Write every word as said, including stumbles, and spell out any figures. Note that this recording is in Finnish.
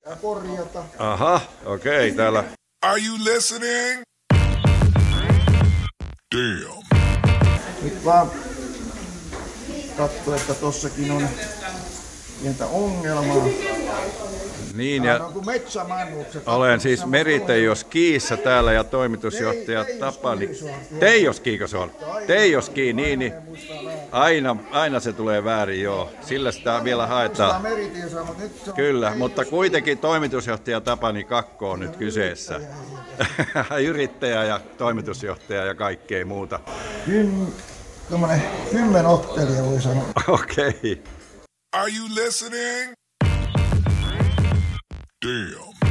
korjata. Aha, okei, okay, täällä. Are you listening? Damn. Nyt vaan katso, että tossakin on pientä ongelmaa. Niin, ja olen siis Meriteijo Skiissä täällä ja toimitusjohtaja Tapani. Teijo Skiiko se on? Teijo Ski, niin, niin. Aina, aina se tulee väärin, joo. Sillä sitä vielä haetaan. Kyllä, mutta kuitenkin toimitusjohtaja Tapani Kakko on nyt kyseessä. Yrittäjä ja toimitusjohtaja ja kaikkea muuta. Tuommoinen kymmenottelija voi sanoa. Okei. Okay. Are you listening? Damn.